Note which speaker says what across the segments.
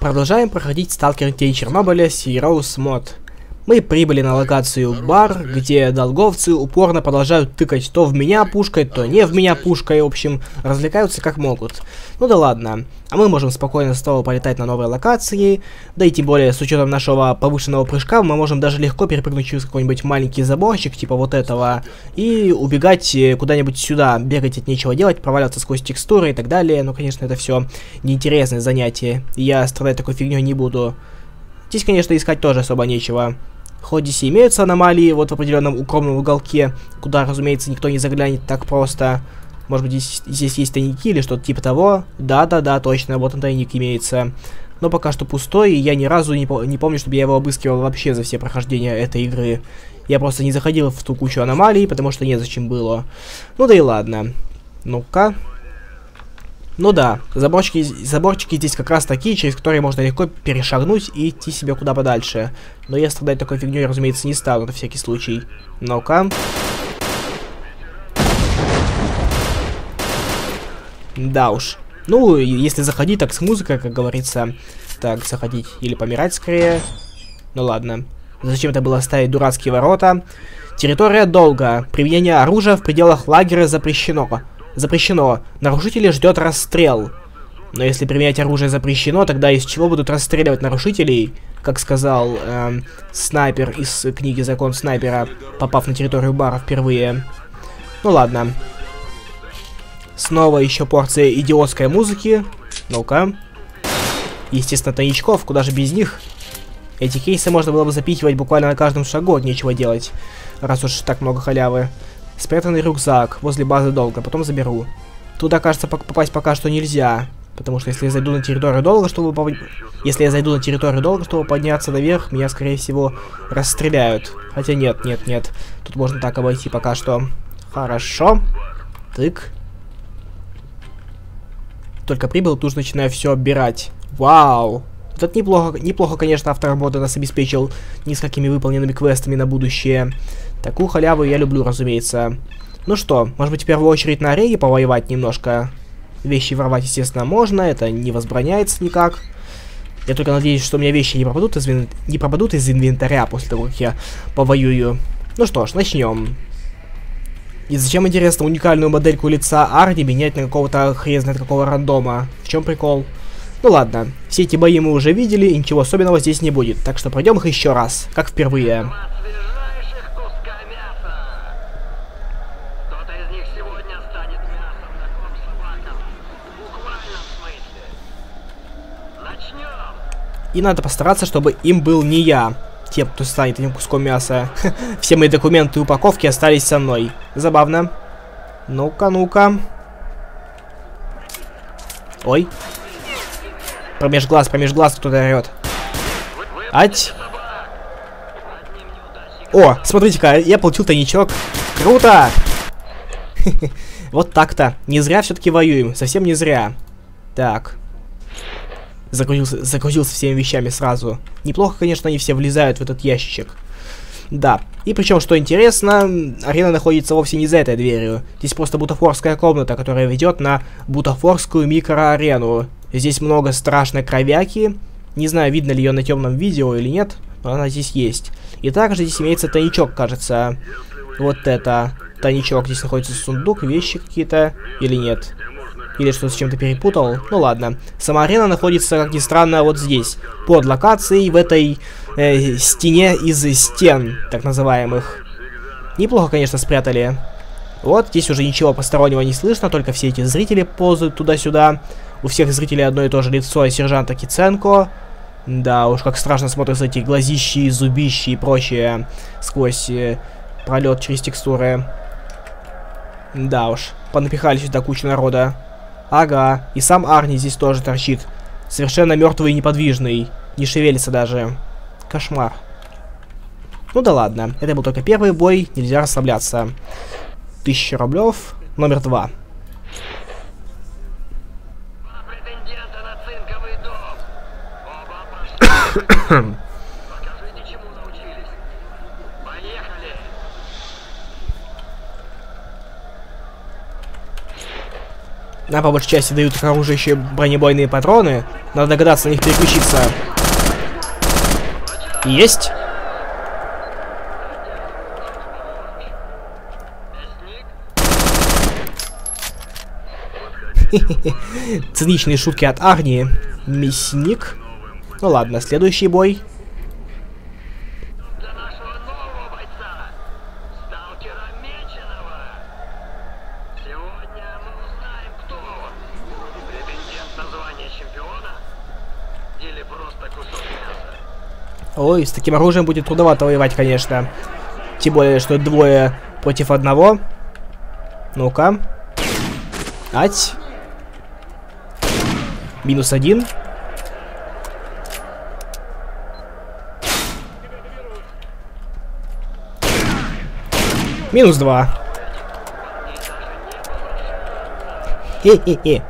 Speaker 1: Продолжаем проходить Сталкер Тень Чернобыля Heroes Mod. Мы прибыли на локацию бар, где долговцы упорно продолжают тыкать то в меня пушкой, то не в меня пушкой, в общем, развлекаются как могут. Ну да ладно, а мы можем спокойно снова полетать на новые локации, да и тем более с учетом нашего повышенного прыжка мы можем даже легко перепрыгнуть через какой-нибудь маленький заборчик, типа вот этого, и убегать куда-нибудь сюда, бегать от нечего делать, проваливаться сквозь текстуры и так далее. Ну, конечно, это все неинтересное занятие, и я страдать такой фигней не буду. Здесь, конечно, искать тоже особо нечего. Хоть здесь и имеются аномалии, вот в определенном укромном уголке, куда, разумеется, никто не заглянет так просто. Может быть, здесь есть тайники или что-то типа того. Да-да-да, точно, вот он тайник имеется. Но пока что пустой, и я ни разу не помню, чтобы я его обыскивал вообще за все прохождения этой игры. Я просто не заходил в ту кучу аномалий, потому что незачем было. Ну да и ладно. Ну-ка. Ну да, заборчики здесь как раз такие, через которые можно легко перешагнуть и идти себе куда подальше. Но я страдать такой фигней, разумеется, не стану, на всякий случай. Ну-ка. Да уж. Ну, если заходить, так с музыкой, как говорится. Так, заходить или помирать скорее. Ну ладно. Зачем это было ставить дурацкие ворота? Территория долга. Применение оружия в пределах лагеря запрещено. Запрещено. Нарушителей ждет расстрел. Но если применять оружие запрещено, тогда из чего будут расстреливать нарушителей? Как сказал снайпер из книги «Закон снайпера», попав на территорию бара впервые. Ну ладно. Снова еще порция идиотской музыки. Ну-ка. Естественно, тайничков, куда же без них? Эти кейсы можно было бы запихивать буквально на каждом шагу, от нечего делать. Раз уж так много халявы. Спрятанный рюкзак возле базы долга, потом заберу. Туда, кажется, попасть пока что нельзя. Потому что если я зайду на территорию долга, чтобы подняться наверх, меня, скорее всего, расстреляют. Хотя нет. Тут можно так обойти пока что. Хорошо. Тык. Только прибыл, тут же начинаю все оббирать. Вау! Тут неплохо, конечно, автор мода нас обеспечил несколькими выполненными квестами на будущее. Такую халяву я люблю, разумеется. Ну что, может быть, в первую очередь на арене повоевать немножко? Вещи воровать, естественно, можно, это не возбраняется никак. Я только надеюсь, что у меня вещи не пропадут из инвентаря после того, как я повоюю. Ну что ж, начнем. И зачем, интересно, уникальную модельку лица Арни менять на какого-то хрен знает какого рандома? В чем прикол? Ну ладно, все эти бои мы уже видели, и ничего особенного здесь не будет. Так что пройдем их еще раз, как впервые. И надо постараться, чтобы им был не я, тем, кто станет этим куском мяса. Все мои документы и упаковки остались со мной. Забавно. Ну-ка. Ой. Промеж глаз кто-то орёт. Ать. О, смотрите-ка, я получил тайничок. Круто! Вот так-то. Не зря все-таки воюем. Совсем не зря. Так. Загрузился всеми вещами сразу. Неплохо, конечно, они все влезают в этот ящичек. Да. И причем, что интересно, арена находится вовсе не за этой дверью. Здесь просто бутафорская комната, которая ведет на бутафорскую микроарену. Здесь много страшной кровяки. Не знаю, видно ли ее на темном видео или нет, но она здесь есть. И также здесь имеется тайничок, кажется. Вот это. Тайничок. Здесь находится сундук, вещи какие-то. Или нет? Или что с чем-то перепутал? Ну ладно. Сама арена находится, как ни странно, вот здесь. Под локацией в этой стене из стен, так называемых. Неплохо, конечно, спрятали. Вот, здесь уже ничего постороннего не слышно, только все эти зрители ползают туда-сюда. У всех зрителей одно и то же лицо сержанта Киценко. Да уж, как страшно смотрятся эти глазищи, зубищи и прочее сквозь пролет через текстуры. Да уж, понапихали сюда кучу народа. Ага, и сам Арни здесь тоже торчит. Совершенно мертвый и неподвижный. Не шевелится даже. Кошмар. Ну да ладно, это был только первый бой, нельзя расслабляться. 1000 рублев, номер 2. Нам по большей части дают к оружию еще бронебойные патроны. Надо догадаться на них переключиться. Есть. Циничные шутки от Арни. Мясник. Ну ладно, следующий бой. Ой, с таким оружием будет трудновато воевать, конечно. Тем более, что двое против одного. Ну-ка. Ать. -1. -2. Хе-хе-хе.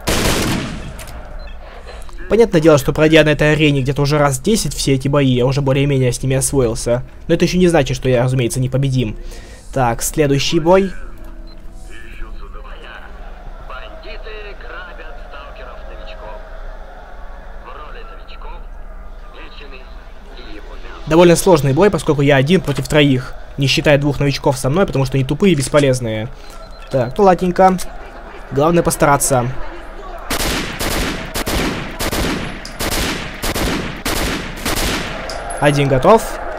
Speaker 1: Понятное дело, что пройдя на этой арене где-то уже раз 10 все эти бои, я уже более-менее с ними освоился. Но это еще не значит, что я, разумеется, не победим. Так, следующий бой. Довольно сложный бой, поскольку я один против троих. Не считая двух новичков со мной, потому что они тупые и бесполезные. Так, ну ладненько. Главное постараться. Один готов.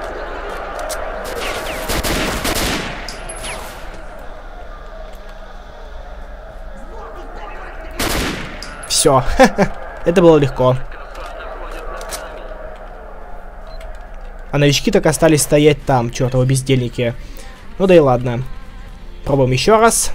Speaker 1: Все. Это было легко. А новички так остались стоять там, чертовы бездельники. Ну да и ладно. Пробуем еще раз.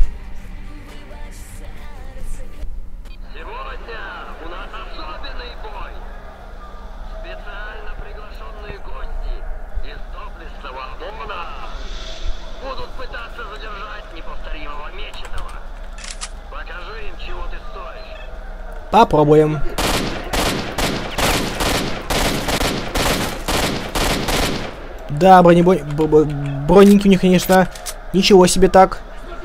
Speaker 1: Попробуем. Да, броненький у них, конечно, ничего себе так.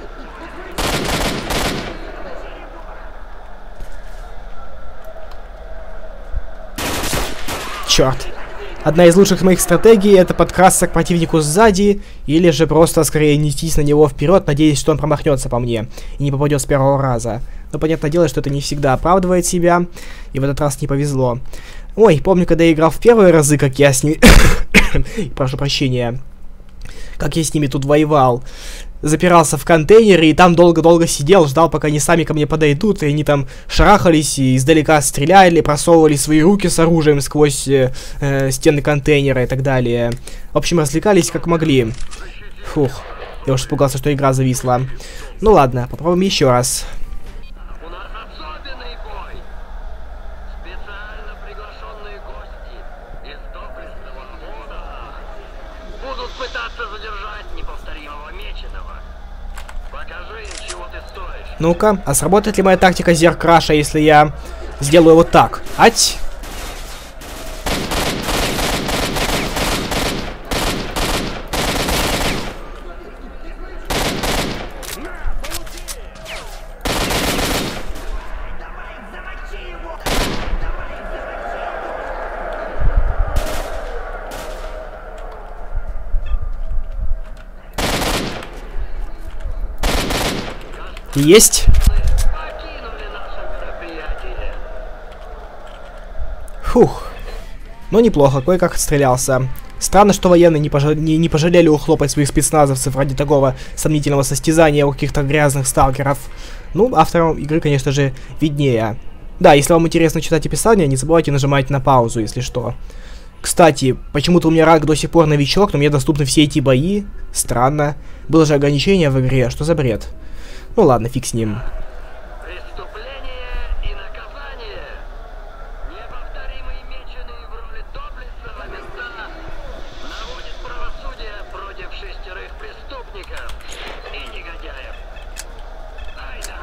Speaker 1: Черт. Одна из лучших моих стратегий — это подкрасться к противнику сзади, или же просто скорее нестись на него вперед, надеясь, что он промахнется по мне и не попадет с первого раза. Но понятное дело, что это не всегда оправдывает себя, и в этот раз не повезло. Ой, помню, когда я играл в первые разы, как я с ними... Прошу прощения. Как я с ними тут воевал. Запирался в контейнере и там долго-долго сидел, ждал, пока они сами ко мне подойдут, и они там шарахались и издалека стреляли, просовывали свои руки с оружием сквозь стены контейнера и так далее. В общем, развлекались как могли. Фух, я уж испугался, что игра зависла. Ну ладно, попробуем еще раз. Ну-ка, а сработает ли моя тактика Зеркраша, если я сделаю вот так? Ать! Есть. Фух. Ну, неплохо, кое-как отстрелялся. Странно, что военные не пожалели ухлопать своих спецназовцев ради такого сомнительного состязания у каких-то грязных сталкеров. Ну, авторам игры, конечно же, виднее. Да, если вам интересно читать описание, не забывайте нажимать на паузу, если что. Кстати, почему-то у меня ранг до сих пор новичок, но мне доступны все эти бои. Странно. Было же ограничение в игре, что за бред? Ну ладно, фиг с ним. Преступление и наказание. Неповторимый меченый в роли доблестного мента наводит правосудие против 6 преступников и негодяев. Айда.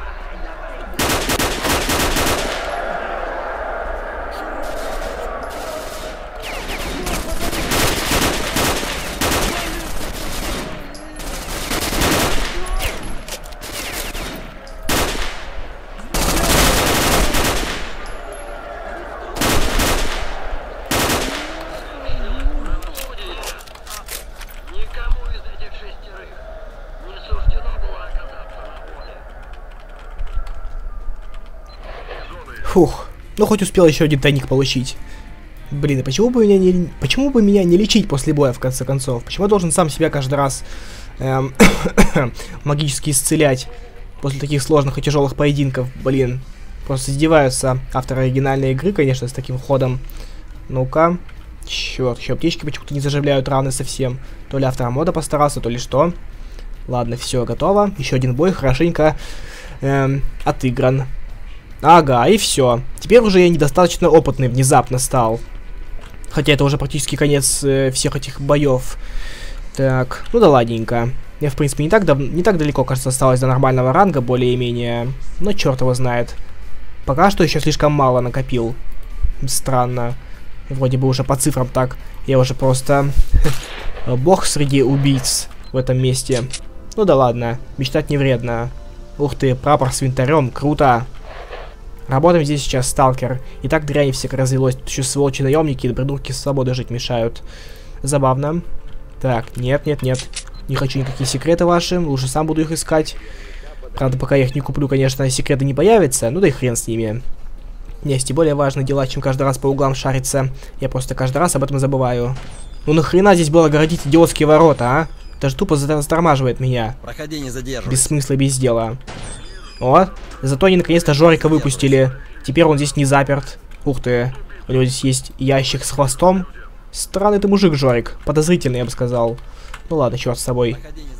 Speaker 1: Фух. Ну, хоть успел еще один тайник получить. Блин, и почему бы меня не лечить после боя, в конце концов? Почему я должен сам себя каждый раз магически исцелять после таких сложных и тяжелых поединков? Блин, просто издеваются авторы оригинальной игры, конечно, с таким ходом. Ну-ка. Черт, еще аптечки почему-то не заживляют раны совсем. То ли автор мода постарался, то ли что. Ладно, все, готово. Еще один бой, хорошенько отыгран. Ага, и все. Теперь уже я недостаточно опытный внезапно стал. Хотя это уже практически конец всех этих боев. Так, ну да ладненько. Я, в принципе, не так далеко, кажется, осталось до нормального ранга, более-менее. Но черт его знает. Пока что еще слишком мало накопил. Странно. Вроде бы уже по цифрам так. Я уже просто бог среди убийц в этом месте. Ну да ладно, мечтать не вредно. Ух ты, прапор с винтарем, круто. Работаем здесь сейчас, сталкер. И так дрянь всяко развелось. Тут еще сволочи наемники и придурки с свободой жить мешают. Забавно. Так, нет. Не хочу никакие секреты ваши. Лучше сам буду их искать. Правда, пока я их не куплю, конечно, секреты не появятся. Ну да и хрен с ними. Есть и более важные дела, чем каждый раз по углам шариться. Я просто каждый раз об этом забываю. Ну нахрена здесь было городить идиотские ворота, а? Даже тупо затормаживает меня.
Speaker 2: Проходи, не задерживай.
Speaker 1: Без смысла и без дела. О, зато они наконец-то Жорика выпустили. Теперь он здесь не заперт. Ух ты. У него здесь есть ящик с хвостом. Странный ты мужик, Жорик. Подозрительный, я бы сказал. Ну ладно, черт с собой.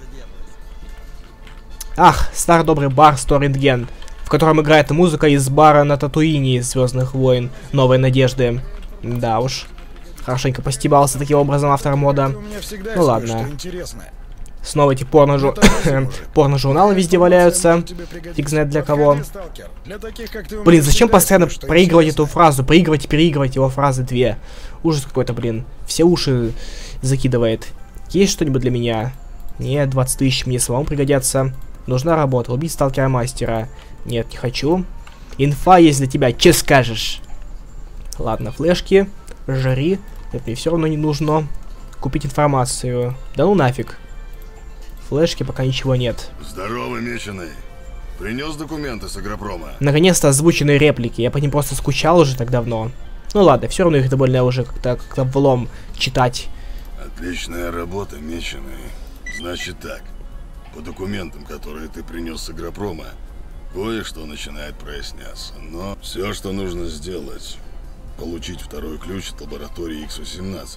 Speaker 1: Ах, старый добрый бар Сторинген, в котором играет музыка из бара на Татуине из Звездных войн Новой Надежды. Да уж. Хорошенько постебался таким образом автор мода. Ну ладно. Снова эти порно-журналы везде валяются. Фиг знает для кого. Блин, зачем постоянно проигрывать эту фразу? Проигрывать и переигрывать его фразы две. Ужас какой-то, блин. Все уши закидывает. Есть что-нибудь для меня? Нет, 20 тысяч мне самому пригодятся. Нужна работа. Убить сталкера-мастера. Нет, не хочу. Инфа есть для тебя, че скажешь? Ладно, флешки. Жри. Это мне все равно не нужно. Купить информацию. Да ну нафиг. Флешки пока ничего нет.
Speaker 3: Здорово, меченый. Принес документы с агропрома.
Speaker 1: Наконец-то озвученные реплики. Я по ним просто скучал уже так давно. Ну ладно, все равно их довольно уже как-то влом читать.
Speaker 3: Отличная работа, меченый. Значит так. По документам, которые ты принес с агропрома, кое-что начинает проясняться. Но все, что нужно сделать, получить второй ключ от лаборатории X-18.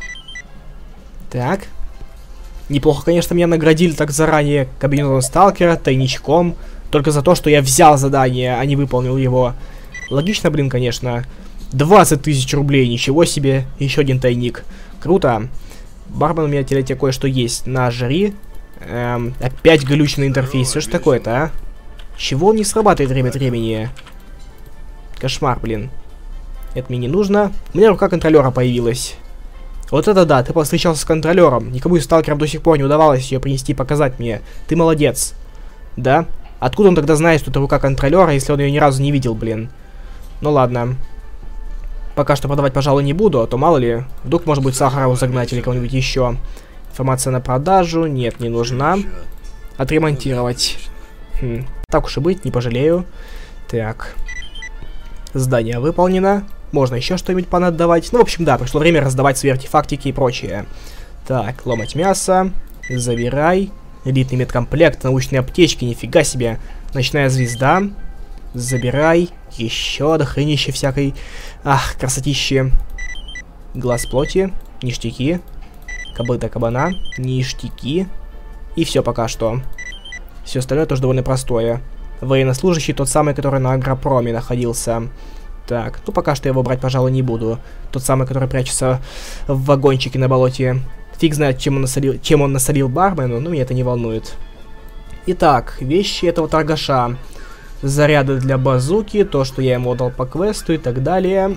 Speaker 1: Так. Неплохо, конечно, меня наградили так заранее кабинетом сталкера, тайничком. Только за то, что я взял задание, а не выполнил его. Логично, блин, конечно. 20 тысяч рублей, ничего себе. Еще один тайник. Круто. Бармен, у меня теперь кое-что есть. На жри. Опять глючный интерфейс. Что ж такое-то, а? Чего он не срабатывает время от времени? Кошмар, блин. Это мне не нужно. У меня рука контролера появилась. Вот это да, ты повстречался с контролером. Никому из сталкеров до сих пор не удавалось ее принести и показать мне. Ты молодец. Да? Откуда он тогда знает, что это рука контролера, если он ее ни разу не видел, блин? Ну ладно. Пока что продавать, пожалуй, не буду, а то мало ли. Вдруг, может быть, Сахарову загнать или кого-нибудь еще. Информация на продажу. Нет, не нужна. Отремонтировать. Так уж и быть, не пожалею. Так. Задание выполнено. Можно еще что-нибудь понадавать. Ну, в общем, да, пришло время раздавать свои артефактики и прочее. Так, ломать мясо. Забирай. Элитный медкомплект, научные аптечки, нифига себе. Ночная звезда. Забирай. Еще дохренище всякой. Ах, красотище. Глаз плоти. Ништяки. Кобыта кабана. Ништяки. И все пока что. Все остальное тоже довольно простое. Военнослужащий, тот самый, который на агропроме находился. Так, ну пока что я его брать, пожалуй, не буду. Тот самый, который прячется в вагончике на болоте. Фиг знает, чем он насолил бармену, но меня это не волнует. Итак, вещи этого торгаша. Заряды для базуки, то, что я ему отдал по квесту и так далее.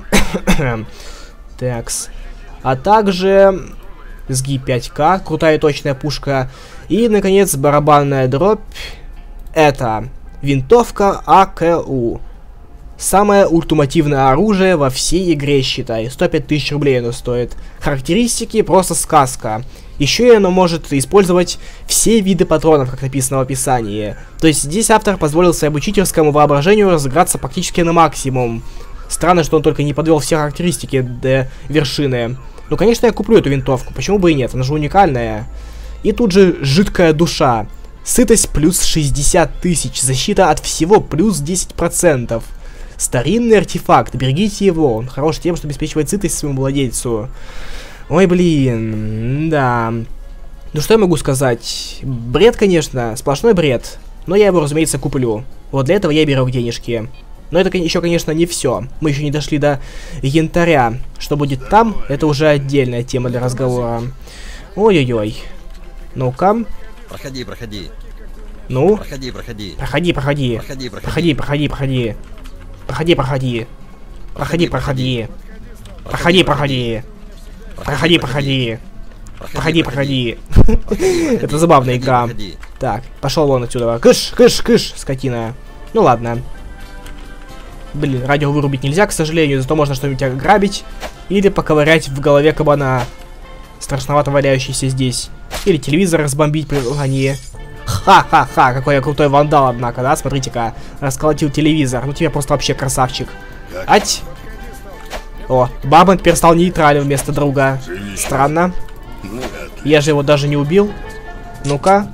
Speaker 1: Такс. А также СГИ 5К, крутая и точная пушка. И, наконец, барабанная дробь. Это винтовка АКУ. Самое ультимативное оружие во всей игре, считай. 105 тысяч рублей оно стоит. Характеристики просто сказка. Еще и оно может использовать все виды патронов, как написано в описании. То есть здесь автор позволил своему читерскому воображению разыграться практически на максимум. Странно, что он только не подвел все характеристики до вершины. Ну, конечно, я куплю эту винтовку. Почему бы и нет? Она же уникальная. И тут же жидкая душа. Сытость плюс 60 тысяч. Защита от всего плюс 10%. Старинный артефакт. Берегите его. Он хорош тем, что обеспечивает сытость своему владельцу. Ой, блин. Да. Ну, что я могу сказать? Бред, конечно. Сплошной бред. Но я его, разумеется, куплю. Вот для этого я беру денежки. Но это еще, конечно, не все. Мы еще не дошли до янтаря. Что будет там, это уже отдельная тема для разговора. Ой-ой-ой. Ну-ка.
Speaker 2: Проходи, проходи.
Speaker 1: Ну?
Speaker 2: Проходи, проходи.
Speaker 1: Проходи, проходи.
Speaker 2: Проходи,
Speaker 1: Проходи, проходи, проходи. Проходи, проходи. Проходи, проходи. Проходи, проходи. Проходи, проходи. Проходи, проходи. Это забавная игра. Так, пошел вон отсюда. Кыш, кыш, кыш, скотина. Ну ладно. Блин, радио вырубить нельзя, к сожалению, зато можно что-нибудь ограбить. Или поковырять в голове кабана. Страшновато валяющийся здесь. Или телевизор разбомбить при желании. Ха-ха-ха, какой я крутой вандал, однако, да? Смотрите-ка, расколотил телевизор. Ну тебе просто вообще красавчик. Ать! О, Бармен теперь стал нейтральным вместо друга. Странно. Я же его даже не убил. Ну-ка.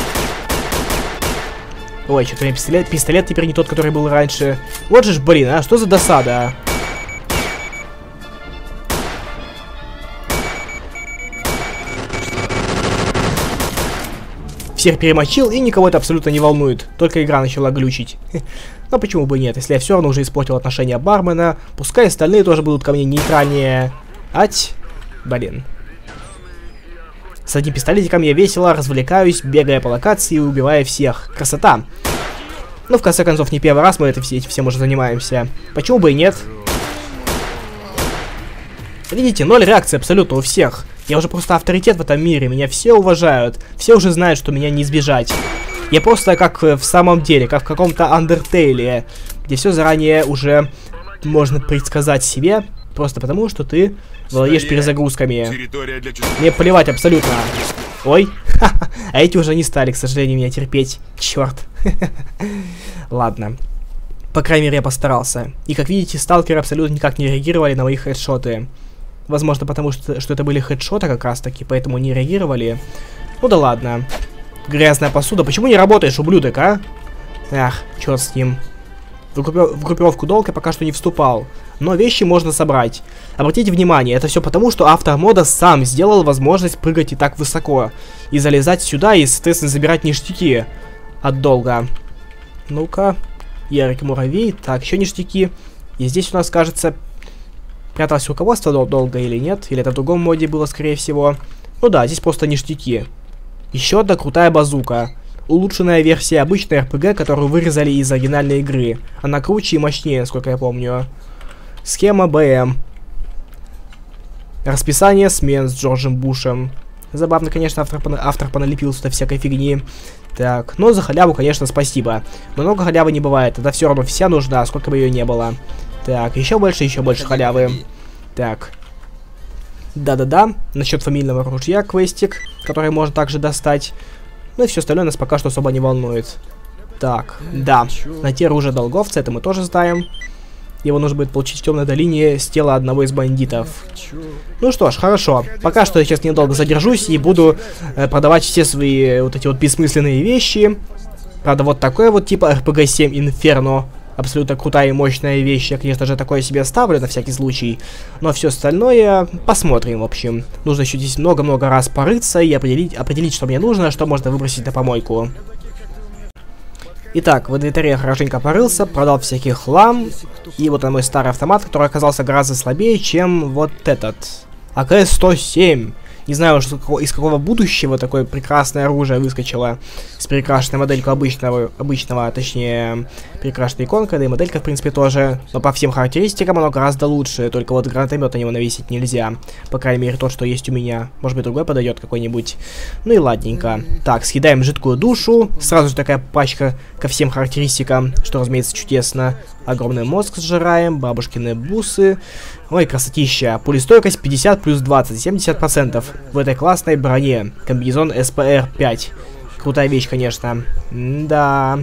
Speaker 1: Ой, что-то у меня пистолет теперь не тот, который был раньше. Вот же ж, блин, а что за досада, а? Всех перемочил, и никого это абсолютно не волнует. Только игра начала глючить. Но почему бы и нет, если я все равно уже испортил отношения бармена, пускай остальные тоже будут ко мне нейтральнее. Ать. Блин. С одним пистолетиком я весело развлекаюсь, бегая по локации и убивая всех. Красота. Ну, в конце концов, не первый раз мы этим всем уже занимаемся. Почему бы и нет? Видите, ноль реакции абсолютно у всех. Я уже просто авторитет в этом мире, меня все уважают. Все уже знают, что меня не избежать. Я просто как в самом деле, как в каком-то Андертейле, где все заранее уже можно предсказать себе, просто потому, что ты владеешь перезагрузками. Мне плевать абсолютно. Ой, а эти уже не стали, к сожалению, меня терпеть. Черт. Ладно. По крайней мере, я постарался. И как видите, сталкеры абсолютно никак не реагировали на мои хедшоты. Возможно, потому что это были хедшоты как раз таки, поэтому не реагировали. Ну да ладно. Грязная посуда. Почему не работаешь, ублюдок, а? Ах, черт с ним. В группировку долг я пока что не вступал. Но вещи можно собрать. Обратите внимание, это все потому, что автор мода сам сделал возможность прыгать и так высоко. И залезать сюда и, соответственно, забирать ништяки от долга. Ну-ка. Ярик Муравей. Так, еще ништяки. И здесь у нас, кажется, пряталось руководство долга или нет. Или это в другом моде было, скорее всего. Ну да, здесь просто ништяки. Еще одна крутая базука. Улучшенная версия обычной РПГ, которую вырезали из оригинальной игры. Она круче и мощнее, насколько я помню. Схема БМ. Расписание смен с Джорджем Бушем. Забавно, конечно, автор поналепил сюда всякой фигни. Так, но за халяву, конечно, спасибо. Много халявы не бывает, это все равно вся нужна, сколько бы ее не было. Так, еще больше халявы. Так. Да-да-да, насчет фамильного ружья квестик, который можно также достать. Ну и все остальное нас пока что особо не волнует. Так, да, найти оружие долговца, это мы тоже знаем. Его нужно будет получить в темной долине с тела одного из бандитов. Ну что ж, хорошо. Пока что я сейчас недолго задержусь и буду продавать все свои вот эти вот бессмысленные вещи. Правда, вот такой вот типа RPG 7 Inferno. Абсолютно крутая и мощная вещь. Я, конечно же, такое себе оставлю на всякий случай. Но все остальное посмотрим, в общем. Нужно еще здесь много-много раз порыться и определить, что мне нужно, а что можно выбросить на помойку. Итак, в инвентаре я хорошенько порылся, продал всякий хлам. И вот мой старый автомат, который оказался гораздо слабее, чем вот этот. АК-107. Не знаю, из какого будущего такое прекрасное оружие выскочило. С перекрашенной моделькой обычного, точнее, перекрашенной иконкой, да и моделька, в принципе, тоже. Но по всем характеристикам оно гораздо лучше, только вот гранатомет на него навесить нельзя. По крайней мере, тот, что есть у меня. Может быть, другой подойдет какой-нибудь. Ну и ладненько. Так, съедаем жидкую душу. Сразу же такая пачка ко всем характеристикам, что, разумеется, чудесно. Огромный мозг сжираем, бабушкины бусы. Ой, красотища. Пулестойкость 50 плюс 20, 70% в этой классной броне. Комбинезон СПР-5. Крутая вещь, конечно. Да.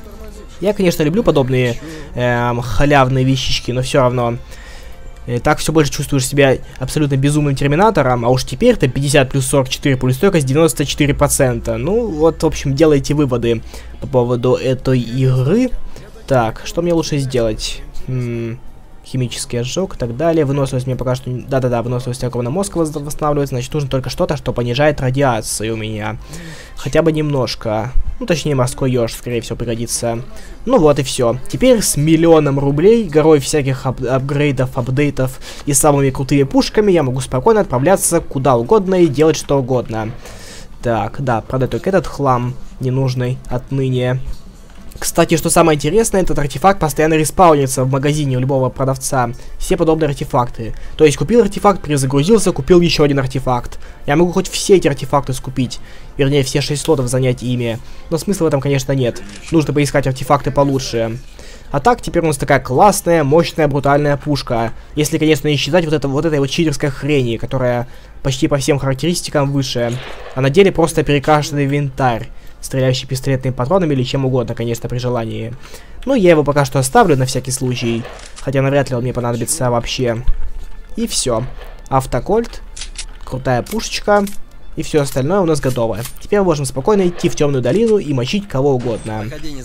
Speaker 1: Я, конечно, люблю подобные халявные вещички, но все равно. Так все больше чувствуешь себя абсолютно безумным терминатором, а уж теперь-то 50 плюс 44, пулестойкость 94%. Ну, вот, в общем, делайте выводы по поводу этой игры. Так, что мне лучше сделать? Химический ожог и так далее. Выносливость мне пока что... Да-да-да, выносливость огромного мозга восстанавливается. Значит, нужно только что-то, что понижает радиацию у меня. Хотя бы немножко. Ну, точнее, морской еж, скорее всего, пригодится. Ну вот и все. Теперь с 1 000 000 рублей, горой всяких апгрейдов, апдейтов и самыми крутыми пушками я могу спокойно отправляться куда угодно и делать что угодно. Так, да, правда, только этот хлам ненужный отныне. Кстати, что самое интересное, этот артефакт постоянно респаунится в магазине у любого продавца. Все подобные артефакты. То есть купил артефакт, перезагрузился, купил еще один артефакт. Я могу хоть все эти артефакты скупить. Вернее, все 6 слотов занять ими. Но смысла в этом, конечно, нет. Нужно поискать артефакты получше. А так, теперь у нас такая классная, мощная, брутальная пушка. Если, конечно, не считать вот этой вот читерской хрени, которая почти по всем характеристикам выше. А на деле просто перекрашенный инвентарь, стреляющий пистолетными патронами или чем угодно, конечно, при желании. Ну, я его пока что оставлю на всякий случай. Хотя навряд ли он мне понадобится вообще. И все. Автокольт. Крутая пушечка. И все остальное у нас готово. Теперь мы можем спокойно идти в темную долину и мочить кого угодно.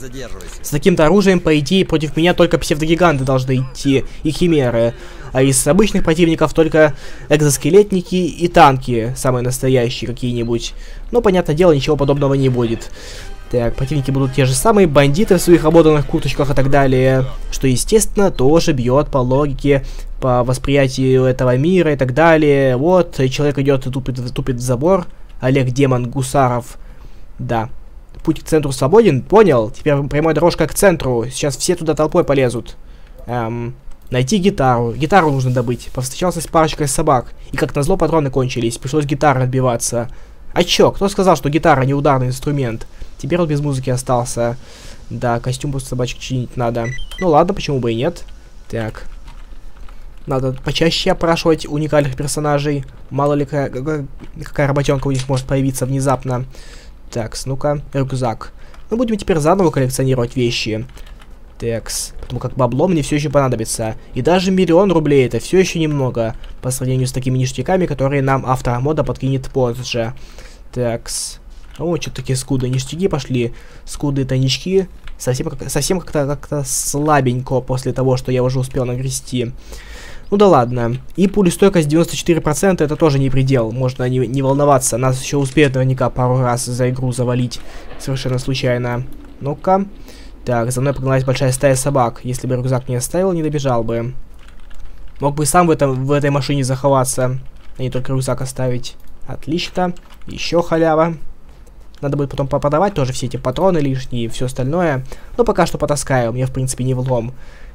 Speaker 1: С таким-то оружием, по идее, против меня только псевдогиганты должны идти. И химеры. А из обычных противников только экзоскелетники и танки. Самые настоящие какие-нибудь. Но, понятное дело, ничего подобного не будет. Так, противники будут те же самые, бандиты в своих ободранных курточках и так далее. Что, естественно, тоже бьет по логике, по восприятию этого мира и так далее. Вот, человек идет и тупит в забор. Олег Демон Гусаров. Да. Путь к центру свободен, понял? Теперь прямая дорожка к центру. Сейчас все туда толпой полезут. Найти гитару. Гитару нужно добыть. Повстречался с парочкой собак. И как назло патроны кончились. Пришлось гитарой отбиваться. А чё? Кто сказал, что гитара не ударный инструмент? Теперь он без музыки остался. Да, костюм просто собачек чинить надо. Ну ладно, почему бы и нет. Так. Надо почаще опрашивать уникальных персонажей. Мало ли какая работенка у них может появиться внезапно. Так, ну-ка, рюкзак. Мы будем теперь заново коллекционировать вещи. Такс. Потому как бабло мне все еще понадобится. И даже 1 000 000 рублей это все еще немного. По сравнению с такими ништяками, которые нам автор мода подкинет позже. Такс. О, что-то такие скудные ништяки пошли. Скудные тайнички. Совсем как-то слабенько после того, что я уже успел нагрести. Ну да ладно. И пулестойкость 94% это тоже не предел. Можно не волноваться. Нас еще успеют наверняка пару раз за игру завалить. Совершенно случайно. Ну-ка. Так, за мной погналась большая стая собак. Если бы рюкзак не оставил, не добежал бы. Мог бы сам в этой машине заховаться, а не только рюкзак оставить. Отлично. Еще халява. Надо будет потом поподавать тоже все эти патроны лишние и все остальное. Но пока что потаскаю, мне в принципе не влом.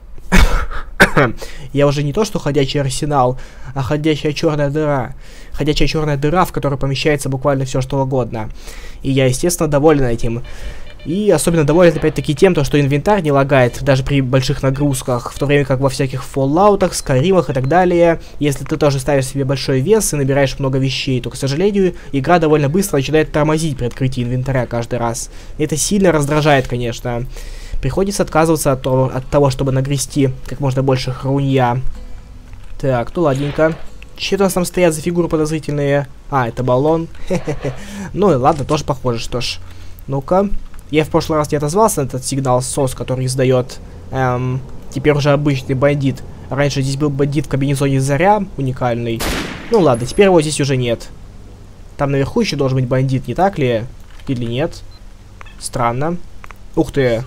Speaker 1: Я уже не то что ходячий арсенал, а ходячая черная дыра. Ходячая черная дыра, в которой помещается буквально все что угодно. И я, естественно, доволен этим. И особенно доволен, опять-таки, тем, что инвентарь не лагает даже при больших нагрузках, в то время как во всяких Fallout'ах, Skyrim'ах и так далее, если ты тоже ставишь себе большой вес и набираешь много вещей, то, к сожалению, игра довольно быстро начинает тормозить при открытии инвентаря каждый раз. И это сильно раздражает, конечно. Приходится отказываться от того, чтобы нагрести как можно больше хрунья. Так, ну ладненько. Че-то у нас там стоят за фигуры подозрительные? А, это баллон. Ну и ладно, тоже похоже, что ж. Ну-ка. Я в прошлый раз не отозвался на этот сигнал SOS, который издает теперь уже обычный бандит. Раньше здесь был бандит в комбинезоне Заря, уникальный. Ну ладно, теперь его здесь уже нет. Там наверху еще должен быть бандит, не так ли? Или нет? Странно. Ух ты.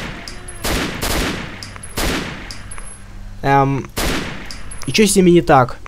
Speaker 1: И что с ними не так?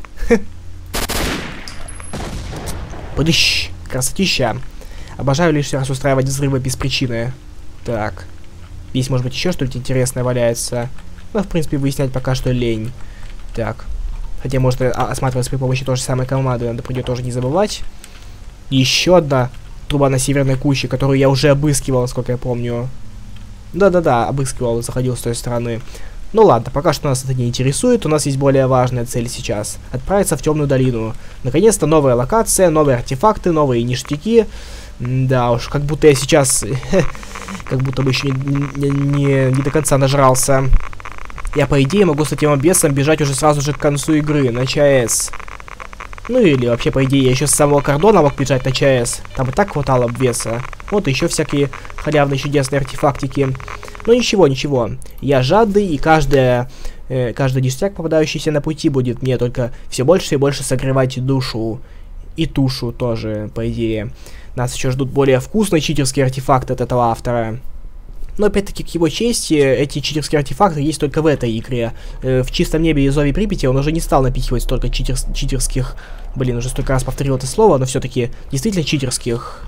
Speaker 1: Подыщ. Красотища. Обожаю лишний раз устраивать взрывы без причины. Так. Здесь, может быть, еще что-нибудь интересное валяется. Но, в принципе, выяснять пока что лень. Так. Хотя, может, осматриваться при помощи той же самой команды. Надо про нее тоже не забывать. Еще одна труба на северной куще, которую я уже обыскивал, насколько я помню. Да-да-да, обыскивал, заходил с той стороны. Ну ладно, пока что нас это не интересует, у нас есть более важная цель сейчас. Отправиться в Темную долину. Наконец-то новая локация, новые артефакты, новые ништяки. Да уж, как будто я сейчас... как будто бы еще не до конца нажрался. Я, по идее, могу с этим обвесом бежать уже сразу же к концу игры, на ЧС. Ну или вообще, по идее, я еще с самого кордона мог бежать на ЧС. Там и так хватало обвеса. Вот еще всякие халявные чудесные артефактики. Но ничего, ничего. Я жадный, и каждый ништяк, попадающийся на пути, будет мне только все больше и больше согревать душу. И тушу тоже, по идее. Нас еще ждут более вкусные читерские артефакты от этого автора. Но опять-таки, к его чести, эти читерские артефакты есть только в этой игре. В Чистом небе и Зове Припяти он уже не стал напихивать столько читерских... Блин, уже столько раз повторил это слово, но все-таки действительно читерских.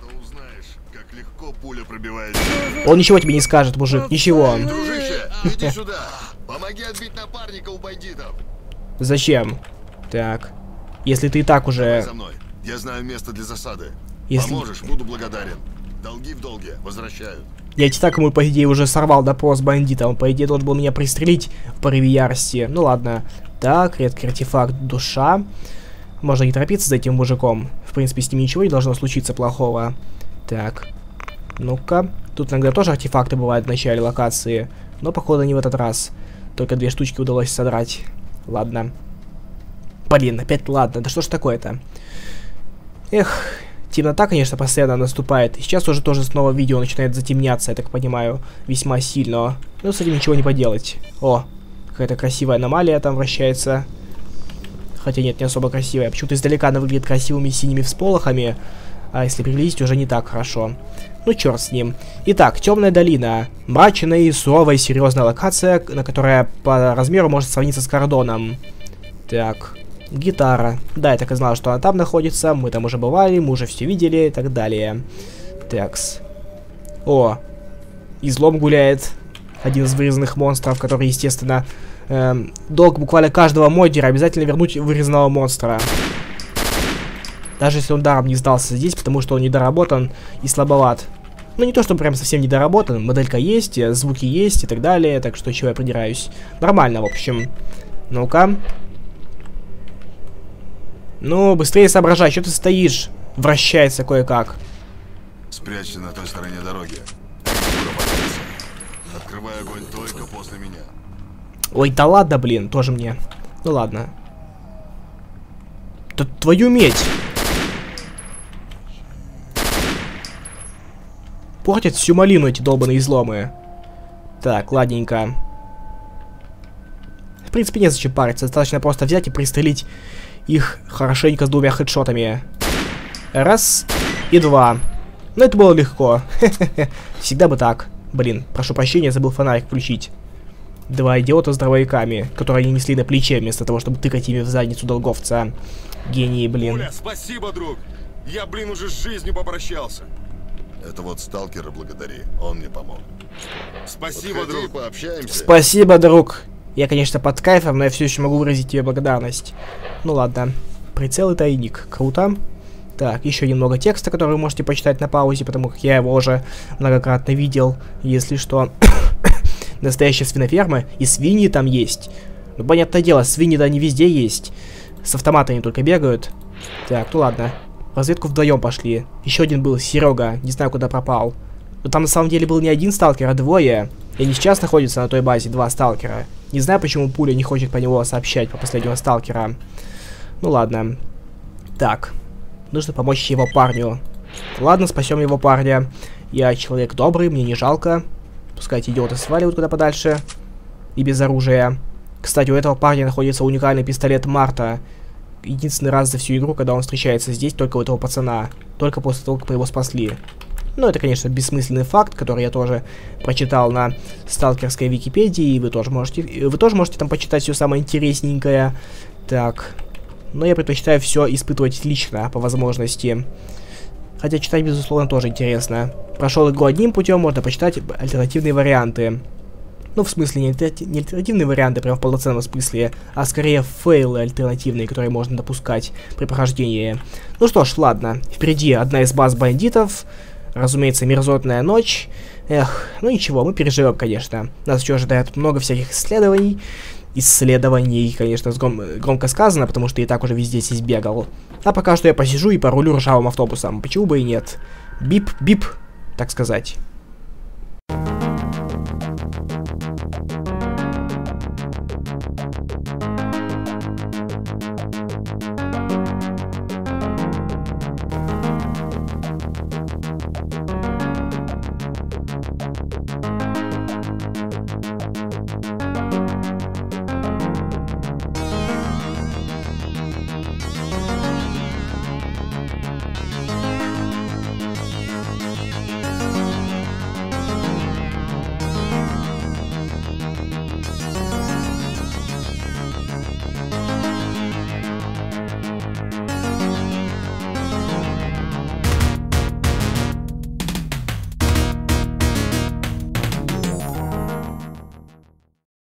Speaker 1: Он ничего тебе не скажет, мужик, ничего.
Speaker 3: Дружище, иди сюда. Помоги отбить напарника у бандитов.
Speaker 1: Зачем? Так. Если ты и так уже...
Speaker 3: За мной. Я знаю место для засады.
Speaker 1: Если...
Speaker 3: Поможешь, буду благодарен. Долги в долге возвращают.
Speaker 1: Я ведь так ему, по идее, уже сорвал допрос бандита. Он, по идее, должен был меня пристрелить в порыве ярости. Ну ладно. Так, редкий артефакт душа. Можно не торопиться за этим мужиком. В принципе, с ним ничего не должно случиться плохого. Так. Ну-ка. Тут иногда тоже артефакты бывают в начале локации. Но, походу, не в этот раз. Только 2 штучки удалось содрать. Ладно. Блин, опять ладно. Да что ж такое-то? Эх... Темнота, конечно, постоянно наступает. И сейчас уже тоже снова видео начинает затемняться, я так понимаю, весьма сильно. Но с этим ничего не поделать. О, какая-то красивая аномалия там вращается. Хотя нет, не особо красивая. Почему-то издалека она выглядит красивыми синими всполохами. А если приблизить, уже не так хорошо. Ну, черт с ним. Итак, Темная долина. Мрачная и суровая и серьезная локация, на которая по размеру может сравниться с кордоном. Так... Гитара. Да, я так и знал, что она там находится. Мы там уже бывали, мы уже все видели и так далее. Такс. О, излом гуляет. Один из вырезанных монстров, который, естественно, долг буквально каждого моддера обязательно вернуть вырезанного монстра. Даже если он даром не сдался здесь, потому что он недоработан и слабоват. Ну, не то, что прям совсем недоработан. Моделька есть, звуки есть и так далее. Так что чего я придираюсь. Нормально, в общем. Ну-ка. Ну, быстрее соображай, что ты стоишь? Вращается кое-как.
Speaker 3: Спрячься на той стороне дороги. Открывай огонь только после меня.
Speaker 1: Ой, да ладно, блин, тоже мне. Ну ладно. Да твою медь! Портят всю малину эти долбаные изломы. Так, ладненько. В принципе, незачем париться. Достаточно просто взять и пристрелить их хорошенько с 2 хедшотами. Раз и 2. Но это было легко. Всегда бы так. Блин, прошу прощения, забыл фонарик включить. 2 идиота с дробовиками, которые они несли на плече, вместо того, чтобы тыкать ими в задницу долговца. Гении, блин.
Speaker 2: Оля, спасибо, друг. Я, блин, уже с жизнью попрощался.
Speaker 3: Это вот сталкера благодари, он мне помог.
Speaker 2: Спасибо,
Speaker 3: Подходи,
Speaker 2: друг.
Speaker 3: пообщаемся.
Speaker 1: Спасибо, друг. Я, конечно, под кайфом, но я все еще могу выразить тебе благодарность. Ну ладно. Прицел и тайник. Круто. Так, еще немного текста, который вы можете почитать на паузе, потому как я его уже многократно видел. Если что. Настоящая свиноферма, и свиньи там есть. Ну, понятное дело, свиньи-то они везде есть. С автоматами только бегают. Так, ну ладно. В разведку вдвоем пошли. Еще один был, Серега. Не знаю, куда пропал. Но там на самом деле был не один сталкер, а 2. И они сейчас находятся на той базе, 2 сталкера. Не знаю, почему Пуля не хочет по него сообщать, по последнего сталкера. Ну ладно. Так. Нужно помочь его парню. Ладно, спасем его парня. Я человек добрый, мне не жалко. Пускай эти идиоты сваливают куда подальше. И без оружия. Кстати, у этого парня находится уникальный пистолет Марта. Единственный раз за всю игру, когда он встречается здесь, только у этого пацана. Только после того, как мы его спасли. Ну, это, конечно, бессмысленный факт, который я тоже прочитал на сталкерской Википедии, и вы тоже можете там почитать все самое интересненькое. Так. Но я предпочитаю все испытывать лично, по возможности. Хотя читать, безусловно, тоже интересно. Прошел игру одним путем, можно почитать альтернативные варианты. Ну, в смысле, не альтернативные варианты, прям в полноценном смысле, а скорее фейлы альтернативные, которые можно допускать при прохождении. Ну что ж, ладно. Впереди одна из баз бандитов. разумеется, мерзотная ночь. Эх, ну ничего, мы переживем, конечно. Нас еще ожидает много всяких исследований. Исследований, конечно, громко сказано, потому что я и так уже везде здесь бегал. А пока что я посижу и порулю ржавым автобусом. Почему бы и нет? Бип-бип, так сказать.